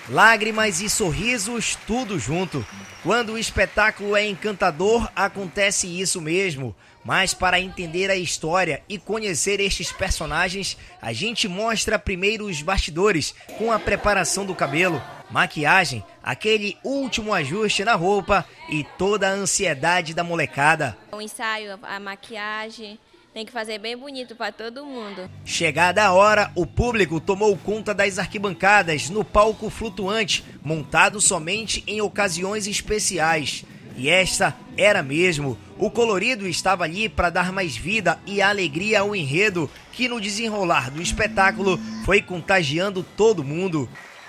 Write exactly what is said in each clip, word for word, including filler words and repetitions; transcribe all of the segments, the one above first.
Lágrimas e sorrisos, tudo junto. Quando o espetáculo é encantador, acontece isso mesmo. Mas para entender a história e conhecer estes personagens, a gente mostra primeiro os bastidores, com a preparação do cabelo, maquiagem, aquele último ajuste na roupa e toda a ansiedade da molecada. O ensaio, a maquiagem, tem que fazer bem bonito para todo mundo. Chegada a hora, o público tomou conta das arquibancadas no palco flutuante, montado somente em ocasiões especiais. E esta era mesmo. O colorido estava ali para dar mais vida e alegria ao enredo, que no desenrolar do espetáculo foi contagiando todo mundo.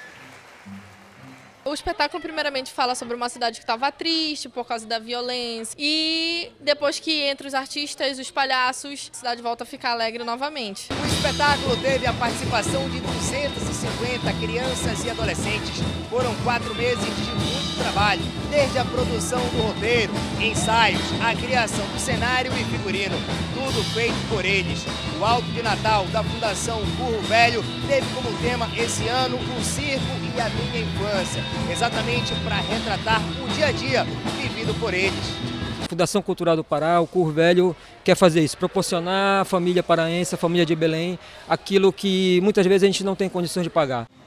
O espetáculo primeiramente fala sobre uma cidade que estava triste por causa da violência e depois que entre os artistas, os palhaços, a cidade volta a ficar alegre novamente. O espetáculo teve a participação de duzentas e cinquenta crianças e adolescentes. Foram quatro meses de muito trabalho, desde a produção do roteiro, ensaios, a criação do cenário e figurino, tudo feito por eles. O Alto de Natal da Fundação Burro Velho teve como tema esse ano o circo e a minha infância, exatamente para retratar o dia a dia vivido por eles. A Fundação Cultural do Pará, o Burro Velho, quer fazer isso, proporcionar à família paraense, à família de Belém, aquilo que muitas vezes a gente não tem condições de pagar.